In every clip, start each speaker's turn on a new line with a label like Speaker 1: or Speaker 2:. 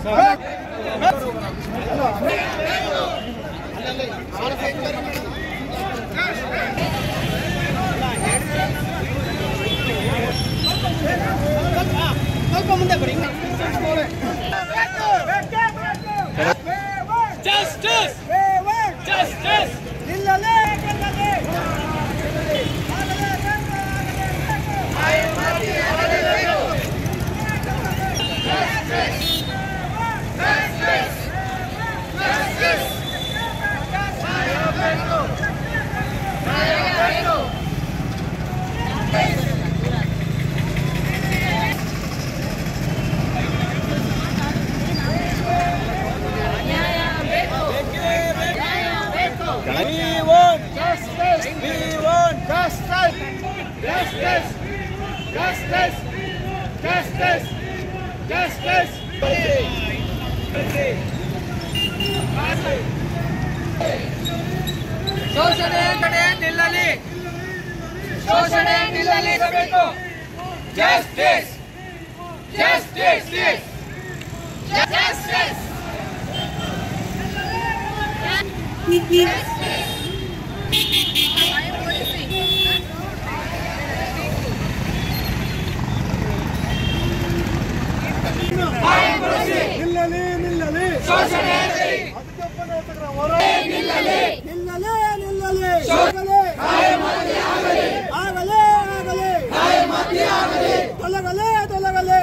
Speaker 1: ಸ್ವಲ್ಪ ಮುಂದೆ ಬನ್ನಿ. Justice! Justice! ನಿಲ್ಲಲೇ ಶೋಷಣೆ ಕಡೆ ನಿಲ್ಲಲಿ, ಶೋಷಣೆ ನಿಲ್ಲಲೇಬೇಕು. ಜಸ್ಟಿಸ್ ಜಸ್ಟಿಸ್ ಜಸ್ಟಿಸ್ ನಿಲ್ಲಲಿ ನಿಲ್ಲಲಿ ಶೋಷಣೆ ನಿಲ್ಲಲಿ ನಿಲ್ಲಲಿ ನಿಲ್ಲಲಿ ಶೋಷಣೆ ಆಗಲೇ ಆಗಲೇ ಆಗಲೇ ತೊಲಗಲೇ ತೊಲಗಲೇ.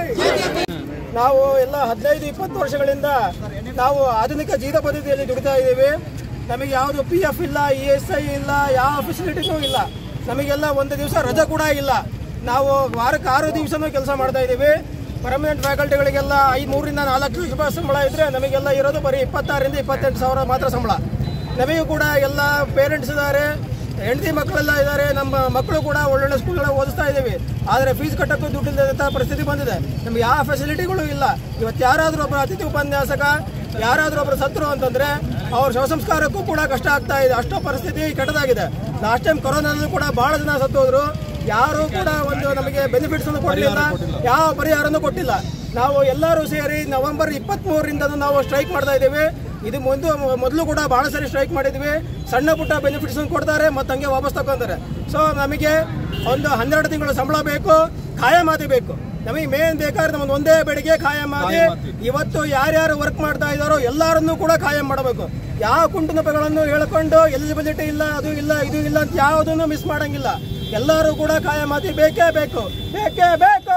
Speaker 1: ನಾವು ಎಲ್ಲ 15-20 ವರ್ಷಗಳಿಂದ ನಾವು ಆಧುನಿಕ ಜೀತ ಪದ್ಧತಿಯಲ್ಲಿ ದುಡಿತಾ ಇದ್ದೀವಿ. ನಮಗೆ ಯಾವುದು PF ಇಲ್ಲ, ESI ಇಲ್ಲ, ಯಾವ ಫೆಸಿಲಿಟಿನೂ ಇಲ್ಲ. ನಮಗೆಲ್ಲ ಒಂದು ದಿವಸ ರಜೆ ಕೂಡ ಇಲ್ಲ. ನಾವು ವಾರಕ್ಕೆ 6 ದಿವಸನೂ ಕೆಲಸ ಮಾಡ್ತಾ ಇದ್ದೀವಿ. ಪರ್ಮನೆಂಟ್ ಫ್ಯಾಕಲ್ಟಿಗಳಿಗೆಲ್ಲ 3 ರಿಂದ 4 ಲಕ್ಷ ರೂಪಾಯಿ ಸಂಬಳ ಇದ್ರೆ ನಮಗೆಲ್ಲ ಇರೋದು ಬರೀ 26 ರಿಂದ 28 ಸಾವಿರ ಮಾತ್ರ ಸಂಬಳ. ನಮಗೂ ಕೂಡ ಎಲ್ಲ ಪೇರೆಂಟ್ಸ್ ಇದ್ದಾರೆ, ಹೆಂಡತಿ ಮಕ್ಕಳೆಲ್ಲ ಇದ್ದಾರೆ. ನಮ್ಮ ಮಕ್ಕಳು ಕೂಡ ಒಳ್ಳೊಳ್ಳೆ ಸ್ಕೂಲ್ಗಳಲ್ಲಿ ಓದಿಸ್ತಾ ಇದ್ದೀವಿ. ಆದರೆ ಫೀಸ್ ಕಟ್ಟೋಕ್ಕೂ ದುಡ್ಡಿಲ್ಲದಂಥ ಪರಿಸ್ಥಿತಿ ಬಂದಿದೆ. ನಮ್ಗೆ ಯಾವ ಫೆಸಿಲಿಟಿಗಳು ಇಲ್ಲ. ಇವತ್ತು ಯಾರಾದರೂ ಒಬ್ಬರು ಅತಿಥಿ ಉಪನ್ಯಾಸಕ ಯಾರಾದರೂ ಒಬ್ಬರು ಸತ್ರು ಅಂತಂದರೆ ಅವ್ರ ಶವ ಸಂಸ್ಕಾರಕ್ಕೂ ಕೂಡ ಕಷ್ಟ ಆಗ್ತಾ ಇದೆ. ಅಷ್ಟೋ ಪರಿಸ್ಥಿತಿ ಕೆಟ್ಟದಾಗಿದೆ. ಲಾಸ್ಟ್ ಟೈಮ್ ಕೊರೋನಾದಲ್ಲೂ ಕೂಡ ಭಾಳ ಜನ ಸತ್ತೋದ್ರು. ಯಾರೂ ಕೂಡ ಒಂದು ನಮಗೆ ಬೆನಿಫಿಟ್ಸ್ ಅನ್ನು ಕೊಡಲಿಲ್ಲ, ಯಾವ ಪರಿಹಾರನೂ ಕೊಟ್ಟಿಲ್ಲ. ನಾವು ಎಲ್ಲರೂ ಸೇರಿ ನವೆಂಬರ್ 23ರಿಂದ ನಾವು ಸ್ಟ್ರೈಕ್ ಮಾಡ್ತಾ ಇದ್ದೀವಿ. ಇದು ಮೊದಲು ಕೂಡ ಭಾಳ ಸರಿ ಸ್ಟ್ರೈಕ್ ಮಾಡಿದ್ವಿ. ಸಣ್ಣ ಪುಟ್ಟ ಬೆನಿಫಿಟ್ಸ್ ಕೊಡ್ತಾರೆ ಮತ್ತು ಹಂಗೆ ವಾಪಸ್ ತಗೊಂತಾರೆ. ಸೊ ನಮಗೆ ಒಂದು 12 ತಿಂಗಳು ಸಂಬಳ ಬೇಕು, ಖಾಯಮಾತಿ ಬೇಕು. ನಮಗೆ ಮೇನ್ ಬೇಕಾದ್ರೆ ನಮ್ಮದು ಒಂದೇ ಬೆಳಿಗ್ಗೆ ಖಾಯಮಾತಿ. ಇವತ್ತು ಯಾರ್ಯಾರು ವರ್ಕ್ ಮಾಡ್ತಾ ಇದ್ದಾರೋ ಎಲ್ಲರನ್ನೂ ಕೂಡ ಖಾಯಂ ಮಾಡಬೇಕು. ಯಾವ ಕುಂಟುನಪಗಳನ್ನು ಹೇಳ್ಕೊಂಡು ಎಲಿಜಿಬಿಲಿಟಿ ಇಲ್ಲ, ಅದು ಇಲ್ಲ, ಇದು ಇಲ್ಲ ಅಂತ ಯಾವುದನ್ನು ಮಿಸ್ ಮಾಡಂಗಿಲ್ಲ. ಎಲ್ಲರೂ ಕೂಡ ಖಾಯಮಾತಿ ಬೇಕೇ ಬೇಕು, ಬೇಕೇ ಬೇಕು,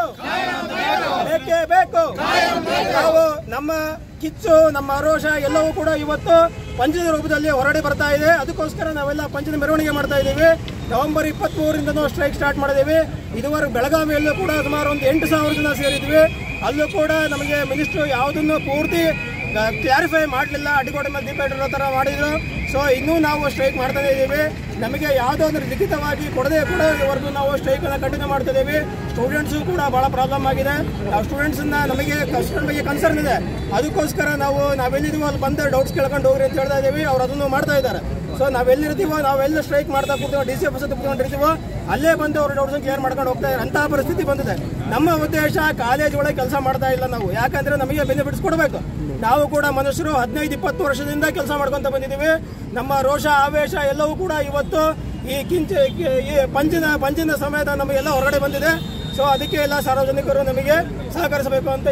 Speaker 1: ಬೇಕೇ ಬೇಕು. ನಾವು ನಮ್ಮ ಕಿಚ್ಚು, ನಮ್ಮ ಆರೋಷ ಎಲ್ಲವೂ ಕೂಡ ಇವತ್ತು ಪಂಚದ ರೂಪದಲ್ಲಿ ಹೊರಡೆ ಬರ್ತಾ ಇದೆ. ಅದಕ್ಕೋಸ್ಕರ ನಾವೆಲ್ಲ ಪಂಚದ ಮೆರವಣಿಗೆ ಮಾಡ್ತಾ ಇದ್ದೀವಿ. ನವೆಂಬರ್ 23ರಿಂದ ಸ್ಟ್ರೈಕ್ ಸ್ಟಾರ್ಟ್ ಮಾಡಿದ್ದೀವಿ. ಇದುವರೆಗೆ ಬೆಳಗಾವಿಯಲ್ಲೂ ಕೂಡ ಸುಮಾರು ಒಂದು 8,000 ಜನ ಸೇರಿದ್ವಿ. ಅಲ್ಲೂ ಕೂಡ ನಮಗೆ ಮಿನಿಸ್ಟ್ರು ಯಾವುದನ್ನು ಪೂರ್ತಿ ಕ್ಲಾರಿಫೈ ಮಾಡಲಿಲ್ಲ. ಅಡ್ಡಗೋಡೆ ಮೇಲೆ ದೀಪ ಇಟ್ಟಿರೋ ಥರ ಮಾಡಿದ್ರು. ಸೊ ಇನ್ನೂ ನಾವು ಸ್ಟ್ರೈಕ್ ಮಾಡ್ತಾನೆ ಇದ್ದೀವಿ. ನಮಗೆ ಯಾವುದೋ ಒಂದು ಲಿಖಿತವಾಗಿ ಕೊಡದೆ ಕೂಡ ಇವರೆಗೂ ನಾವು ಸ್ಟ್ರೈಕನ್ನು ಕಂಟಿನ್ಯೂ ಮಾಡ್ತಿದ್ದೀವಿ. ಸ್ಟೂಡೆಂಟ್ಸು ಕೂಡ ಭಾಳ ಪ್ರಾಬ್ಲಮ್ ಆಗಿದೆ. ನಾವು ಸ್ಟೂಡೆಂಟ್ಸನ್ನ ನಮಗೆ ಸ್ಟೂಡೆಂಟ್ ಬಗ್ಗೆ ಕನ್ಸರ್ನ್ ಇದೆ. ಅದಕ್ಕೋಸ್ಕರ ನಾವೆಲ್ಲಿದ್ದೀವೋ ಅಲ್ಲಿ ಬಂದು ಡೌಟ್ಸ್ ಕೇಳ್ಕೊಂಡು ಹೋಗ್ರಿ ಅಂತ ಹೇಳ್ತಾ ಇದ್ದೀವಿ. ಅವ್ರು ಅದನ್ನು ಮಾಡ್ತಾ ಇದ್ದಾರೆ. ಸೊ ನಾವೆಲ್ಲಿರ್ತೀವೋ, ನಾವೆಲ್ಲ ಸ್ಟ್ರೈಕ್ ಮಾಡ್ತಾ ಕೂರ್ತೀವೋ, DC ಆಫೀಸ್ ಕೂತ್ಕೊಂಡಿರ್ತೀವೋ ಅಲ್ಲೇ ಬಂದು ಅವರು ಡೌಟ್ಸ್ ಕ್ಲಿಯರ್ ಮಾಡ್ಕೊಂಡು ಹೋಗ್ತಾ ಇದ್ದಾರೆ. ಅಂತಹ ಪರಿಸ್ಥಿತಿ ಬಂದಿದೆ. ನಮ್ಮ ಉದ್ದೇಶ ಕಾಲೇಜ್ ಒಳಗೆ ಕೆಲಸ ಮಾಡ್ತಾ ಇಲ್ಲ ನಾವು. ಯಾಕಂದ್ರೆ ನಮಗೆ ಬೆನಿಫಿಟ್ಸ್ ಕೊಡಬೇಕು. ನಾವು ಕೂಡ ಮನುಷ್ಯರು 15-20 ವರ್ಷದಿಂದ ಕೆಲಸ ಮಾಡ್ಕೊಂತ ಬಂದಿದ್ದೀವಿ. ನಮ್ಮ ರೋಷ ಆವೇಶ ಎಲ್ಲವೂ ಕೂಡ ಇವತ್ತು ಈ ಪಂಚಿನ ಸಮಯದ ನಮಗೆಲ್ಲ ಹೊರಗಡೆ ಬಂದಿದೆ. ಸೊ ಅದಕ್ಕೆ ಎಲ್ಲ ಸಾರ್ವಜನಿಕರು ನಮಗೆ ಸಹಕರಿಸಬೇಕು ಅಂತ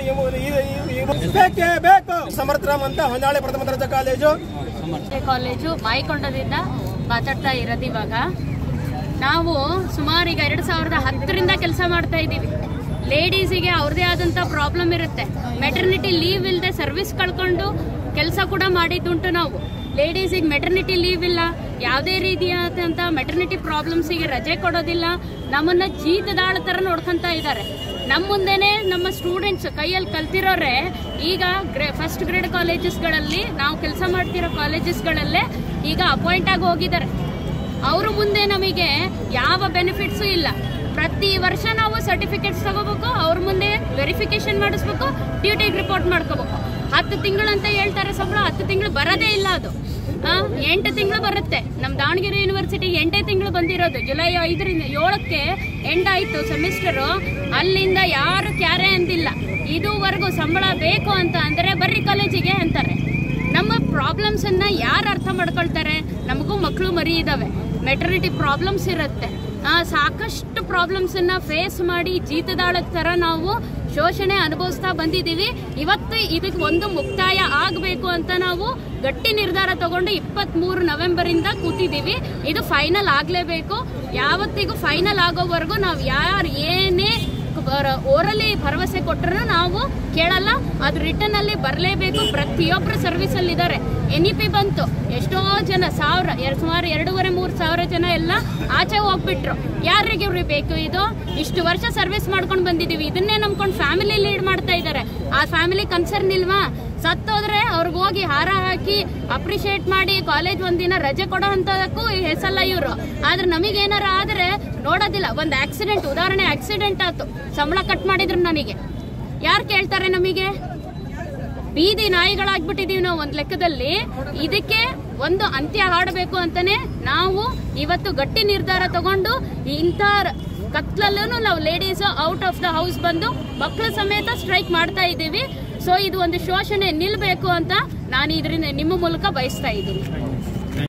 Speaker 1: ಬೇಕೇ ಬೇಕು. ಸಮರ್ಥರಾಮ್ ಅಂತ ಹೊನ್ನಾಳಿ ಪ್ರಥಮ ದರ್ಜೆ ಕಾಲೇಜು ಮಾಯಕೊಂಡದಿಂದ ಮಾತಾಡ್ತಾ ಇರೋದು. ಇವಾಗ ನಾವು ಸುಮಾರು ಈಗ 2010ರಿಂದ ಕೆಲಸ ಮಾಡ್ತಾ ಇದ್ದೀವಿ. ಲೇಡೀಸಿಗೆ ಅವ್ರದೇ ಆದಂಥ ಪ್ರಾಬ್ಲಮ್ ಇರುತ್ತೆ. ಮೆಟರ್ನಿಟಿ ಲೀವ್ ಇಲ್ಲದೆ ಸರ್ವಿಸ್ ಕಳ್ಕೊಂಡು ಕೆಲಸ ಕೂಡ ಮಾಡಿದ್ದುಂಟು ನಾವು. ಲೇಡೀಸಿಗೆ ಮೆಟರ್ನಿಟಿ ಲೀವ್ ಇಲ್ಲ, ಯಾವುದೇ ರೀತಿಯಾದಂಥ ಮೆಟರ್ನಿಟಿ ಪ್ರಾಬ್ಲಮ್ಸಿಗೆ ರಜೆ ಕೊಡೋದಿಲ್ಲ. ನಮ್ಮನ್ನು ಜೀತದಾಳ ಥರ ನೋಡ್ಕೊಂತ ಇದ್ದಾರೆ. ನಮ್ಮ ಮುಂದೆನೇ ನಮ್ಮ ಸ್ಟೂಡೆಂಟ್ಸ್ ಕೈಯಲ್ಲಿ ಕಲ್ತಿರೋರೆ ಈಗ ಫಸ್ಟ್ ಗ್ರೇಡ್ ಕಾಲೇಜಸ್ಗಳಲ್ಲಿ, ನಾವು ಕೆಲಸ ಮಾಡ್ತಿರೋ ಕಾಲೇಜಸ್ಗಳಲ್ಲೇ ಈಗ ಅಪಾಯಿಂಟ್ ಆಗಿ ಹೋಗಿದ್ದಾರೆ. ಅವ್ರ ಮುಂದೆ ನಮಗೆ ಯಾವ ಬೆನಿಫಿಟ್ಸು ಇಲ್ಲ. ಪ್ರತಿ ವರ್ಷ ನಾವು ಸರ್ಟಿಫಿಕೇಟ್ಸ್ ತಗೋಬೇಕು, ಅವ್ರ ಮುಂದೆ ವೆರಿಫಿಕೇಶನ್ ಮಾಡಿಸ್ಬೇಕು, ಡ್ಯೂಟಿಗೆ ರಿಪೋರ್ಟ್ ಮಾಡ್ಕೋಬೇಕು. 10 ತಿಂಗಳು ಅಂತ ಹೇಳ್ತಾರೆ ಸಂಬಳ, 10 ತಿಂಗಳು ಬರೋದೇ ಇಲ್ಲ. ಅದು 8 ತಿಂಗಳು ಬರುತ್ತೆ. ನಮ್ಮ ದಾವಣಗೆರೆ ಯೂನಿವರ್ಸಿಟಿ 8 ತಿಂಗಳು ಬಂದಿರೋದು. ಜುಲೈ 5ರಿಂದ 7ಕ್ಕೆ ಎಂಡ್ ಆಯಿತು ಸೆಮಿಸ್ಟರು. ಅಲ್ಲಿಂದ ಯಾರು ಕ್ಯಾರೆ ಅಂತಿಲ್ಲ. ಇದುವರೆಗೂ ಸಂಬಳ ಬೇಕು ಅಂತ ಅಂದರೆ ಬರ್ರಿ
Speaker 2: ಕಾಲೇಜಿಗೆ ಅಂತಾರೆ. ನಮ್ಮ ಪ್ರಾಬ್ಲಮ್ಸನ್ನು ಯಾರು ಅರ್ಥ ಮಾಡ್ಕೊಳ್ತಾರೆ? ನಮಗೂ ಮಕ್ಕಳು ಮರಿ ಇದ್ದಾವೆ, ಮೆಟರ್ನಿಟಿ ಪ್ರಾಬ್ಲಮ್ಸ್ ಇರುತ್ತೆ, ಸಾಕಷ್ಟು ಪ್ರಾಬ್ಲಮ್ಸನ್ನು ಫೇಸ್ ಮಾಡಿ ಜೀತದಾಳದ ಥರ ನಾವು ಶೋಷಣೆ ಅನುಭವಿಸ್ತಾ ಬಂದಿದ್ದೀವಿ. ಇವತ್ತು ಇದಕ್ಕೆ ಒಂದು ಮುಕ್ತಾಯ ಆಗಬೇಕು ಅಂತ ನಾವು ಗಟ್ಟಿ ನಿರ್ಧಾರ ತಗೊಂಡು 23 ನವೆಂಬರಿಂದ ಕೂತಿದ್ದೀವಿ. ಇದು ಫೈನಲ್ ಆಗಲೇಬೇಕು. ಯಾವತ್ತಿಗೂ ಫೈನಲ್ ಆಗೋವರೆಗೂ ನಾವು ಯಾರು ಏನೇ ಓರಲಿ ಭರವಸೆ ಕೊಟ್ಟರು ನಾವು ಕೇಳಲ್ಲ, ಅದು ರಿಟರ್ನ್ ಅಲ್ಲಿ ಬರಲೇಬೇಕು. ಪ್ರತಿಯೊಬ್ಬರು ಸರ್ವಿಸ್ ಅಲ್ಲಿ ಇದ್ದಾರೆ. NEP ಬಂತು, ಎಷ್ಟೋ ಜನ ಸುಮಾರು 2,500-3,000 ಜನ ಎಲ್ಲ ಆಚೆ ಹೋಗ್ಬಿಟ್ರು. ಯಾರಿಗೆ ಬೇಕು ಇದು? ಇಷ್ಟು ವರ್ಷ ಸರ್ವಿಸ್ ಮಾಡ್ಕೊಂಡು ಬಂದಿದ್ದೀವಿ, ಇದನ್ನೇ ನಂಬ್ಕೊಂಡು ಫ್ಯಾಮಿಲಿ ಲೀಡ್ ಮಾಡ್ತಾ ಇದ್ದಾರೆ. ಆ ಫ್ಯಾಮಿಲಿ ಕನ್ಸರ್ನ್ ಇಲ್ವಾ? ಸತ್ತೋದ್ರೆ ಅವ್ರಿಗೆ ಹೋಗಿ ಹಾರ ಹಾಕಿ ಅಪ್ರಿಶಿಯೇಟ್ ಮಾಡಿ ಕಾಲೇಜ್ ಒಂದಿನ ರಜೆ ಕೊಡೋ ಅಂತದಕ್ಕೂ ಹೆಸಲ್ಲ ಇವರು. ಆದ್ರೆ ನಮಗೇನಾರ ಆದ್ರೆ ನೋಡೋದಿಲ್ಲ. ಒಂದು ಆಕ್ಸಿಡೆಂಟ್, ಉದಾಹರಣೆ ಆಕ್ಸಿಡೆಂಟ್ ಆಯ್ತು, ಸಂಬಳ ಕಟ್ ಮಾಡಿದ್ರು ನನಗೆ, ಯಾರು ಕೇಳ್ತಾರೆ? ನಮಗೆ ಬೀದಿ ನಾಯಿಗಳಾಗ್ಬಿಟ್ಟಿದೀವಿ ನಾವು ಒಂದು ಲೆಕ್ಕದಲ್ಲಿ. ಇದಕ್ಕೆ ಒಂದು ಅಂತ್ಯ ಹಾಡಬೇಕು ಅಂತಾನೆ ನಾವು ಇವತ್ತು ಗಟ್ಟಿ ನಿರ್ಧಾರ ತಗೊಂಡು ಇಂಥ ಕತ್ಲಲ್ಲೂ ನಾವು ladies out of the house ಬಂದು ಮಕ್ಕಳ ಸಮೇತ ಸ್ಟ್ರೈಕ್ ಮಾಡ್ತಾ ಇದ್ದೀವಿ. ಸೊ ಇದು ಒಂದು ಶೋಷಣೆ ನಿಲ್ಬೇಕು ಅಂತ ನಾನು ಇದರಿಂದ ನಿಮ್ಮ ಮೂಲಕ ಬಯಸ್ತಾ ಇದ್ದೀನಿ.